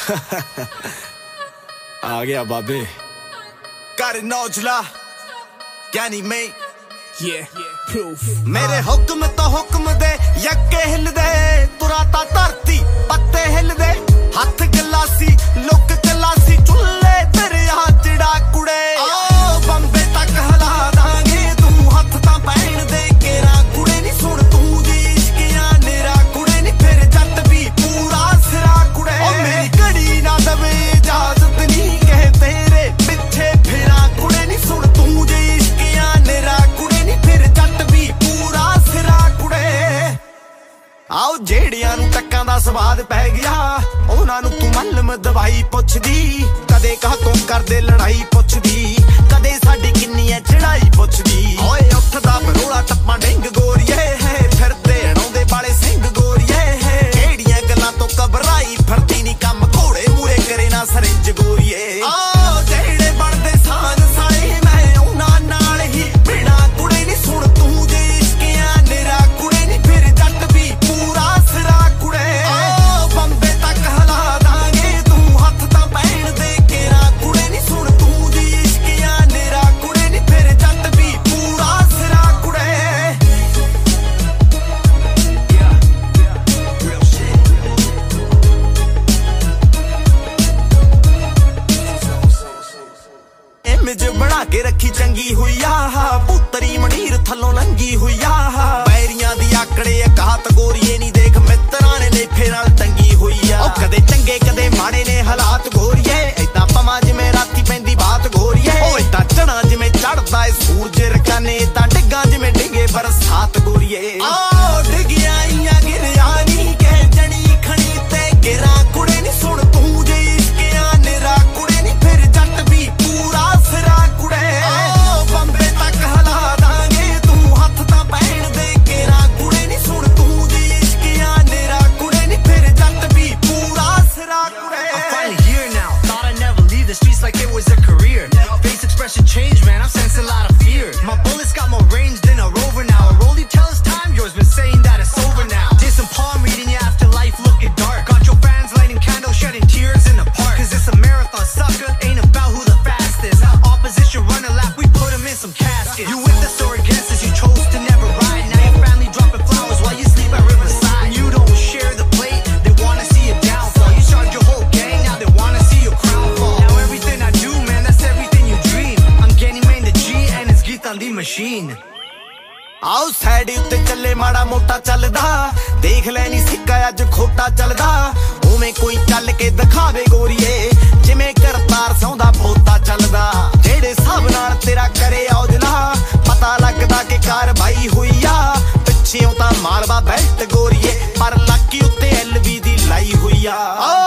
आ गया बाबे कर नौजला ज्ञानी में मेरे हुक्म तो हुक्म दे यके हिल दे तुराता धरती पत्ते हिल दे हाथ गलासी लुक गलासी चुल्ले तेरे हाथ चिड़ा कुड़े बंबे तक हला दांगे तू हाथ ता पैन दे केरा कुड़े नी सुन तू जी इश्कियां नेरा कुड़े नी फिर जट भी पूरा सिरा कुड़े ओ मेरी घड़ी ना दवे इजाजत नी कह तेरे पिछे फिरा कुड़े नी सुन तू जी इश्कियां नेरा कुड़े नी फिर जट भी पूरा सिरा कुड़े आओ जेड़ियां नू टक्कां दा स्वाद पै गया उन्हां नू तू मलम दवाई पुछदी कदे कह तू करदे लड़ाई पुछदी कदे साडी किन्नी ऐ चढ़ाई पुछदी ओए उठदा बरोला टप्पा डिंग गोरीए फिरदे अड़ाउंदे बाले सिंह गोरीए केड़ियां गल्लां तो घबराई फिरदी नी कम घोड़े मूरे करे ना सरिंज गोरीए जेड़े बनदे सान साए मैं उन्हां नाल ही बिना कुड़े नी सुन तू जे इश्कियां नेरा कुड़े नी फिर जट भी पूरा सिरा कुड़े बंबे तक हला दांगे तू हाथ ता पैन दे केरा कुड़े नी सुन तू जी इश्कियां नेरा कुड़े नी फिर जट भी पूरा सिरा कुड़े इमेज बना के रखी चंगी हुई आ पुतरी मनीर थलों लंगी हुई आ पैरियां दी आकड़े घात गोरीए नी देख मित्रां ने लेफे नाल टंगी हुई आ कदे चंगे कदे माड़े ने हालात गोरीए इदां पवां जिवें राती पैंदी बात गोरीए ओ इदां चढ़ा जिवें चढ़दा ए सूरज रकाने इदां डिग्गां जिवें डिगे बरसात गोरीए डिगियां इयां गिरिया नी कह जणी खणी ते गिरा कुड़े नी सुन तू जे इश्कियां नेरा कुड़े नी फिर जट भी पूरा सिरा कुड़े बंबे तक हला दांगे तू हाथ ता पैन दे केरा कुड़े नी सुन तू जी इश्कियां नेरा कुड़े नी फिर जट भी पूरा सिरा कुड़े I'm finally here now. Thought I'd never leave the streets like it was a career. Face expression changed, man. I'm sensing a lot of fear. My bullets got more range than a rover now. A rollie tell us time, yours been saying that it's over now. Did some palm reading, yeah, after life looking dark. Got your fans lighting candles, shedding tears in the park. Cause it's a marathon, sucker. Ain't about who the fastest. Opposition run a lap, we put them in some caskets. You with us or against us, you chose to never ride. Now your family dropping flowers while you sleep at Riverside. You don't share the plate, they wanna see you downfall. You started your whole gang, now they wanna see your crown fall. Now everything I do, man, that's everything you dream. I'm getting main the G and it's Geet on the machine. आओ side उत्ते चले माड़ा मोटा चलदा देख लैनी सिक्का अज खोटा चलदा उवें कोई चल के दिखावे गोरीए जिवें करतार सौंदा पोता चलदा जेड़े हिसाब नाल तेरा करे औजला पता लगदा कि कारवाई हुई आ पिछेओं तां मारवा बेल्ट गोरीए पर लाकी उत्ते LV दी लाई हुई आ